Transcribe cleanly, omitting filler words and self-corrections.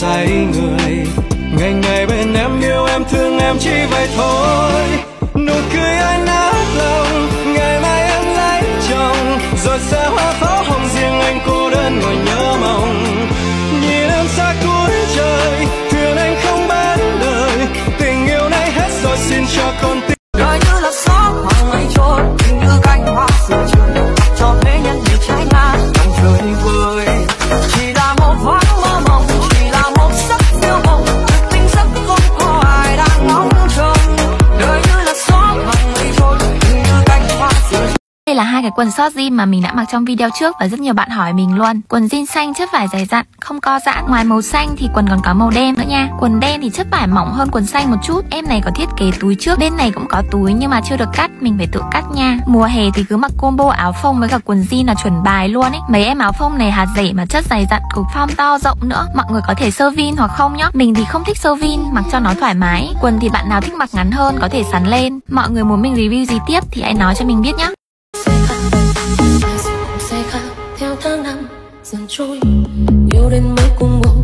say người. Ngày ngày bên em yêu em thương em chỉ vậy thôi. Nụ cười ai nát lòng, ngày mai em lấy chồng, rồi sẽ hoa pháo hồng riêng anh cô đơn ngồi nhớ mong. Nhìn em xa cuối trời, thuyền anh không bán lời, tình yêu này hết rồi xin cho con tim. Đời như là gió thoảng mây trôi, tình như cánh hoa giữa trời, cho thế nhân như trái lá trong trời vơi. Chỉ là một thoáng mơ mộng, chỉ là một giấc phiêu bồng, thực tình giấc không có ai đang ngóng trông. Đời như là gió thoảng mây trôi, tình như cánh hoa giữa trời. Đây là hai cái quần short jean mà mình đã mặc trong video trước và rất nhiều bạn hỏi mình luôn. Quần jean xanh chất vải dày dặn, không co giãn. Ngoài màu xanh thì quần còn có màu đen nữa nha. Quần đen thì chất vải mỏng hơn quần xanh một chút. Em này có thiết kế túi trước, bên này cũng có túi nhưng mà chưa được cắt, mình phải tự cắt nha. Mùa hè thì cứ mặc combo áo phông với cả quần jean là chuẩn bài luôn ấy. Mấy em áo phông này hạt rẻ mà chất dày dặn, cục form to rộng nữa. Mọi người có thể sơ vin hoặc không nhá. Mình thì không thích sơ vin, mặc cho nó thoải mái. Quần thì bạn nào thích mặc ngắn hơn có thể sắn lên. Mọi người muốn mình review gì tiếp thì hãy nói cho mình biết nhá. Theo tháng năm dần trôi, yêu đến mấy cùng buồn